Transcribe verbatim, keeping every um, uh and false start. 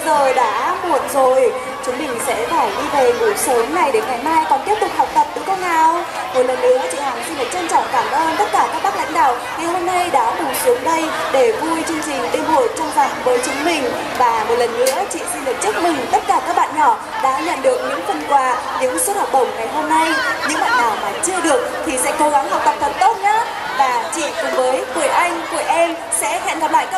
giờ đã muộn rồi, chúng mình sẽ phải đi về ngủ sớm này để ngày mai còn tiếp tục học tập đúng không nào? Một lần nữa chị Hằng xin được trân trọng cảm ơn tất cả các bác lãnh đạo ngày hôm nay đã cùng xuống đây để vui chương trình đêm hội trăng rằm với chúng mình. Và một lần nữa chị xin được chúc mừng tất cả các bạn nhỏ đã nhận được những phần quà, những suất học bổng ngày hôm nay. Những bạn nào mà chưa được thì sẽ cố gắng học tập thật tốt nhé. Và chị cùng với Quỳnh Anh, Quỳnh em sẽ hẹn gặp lại các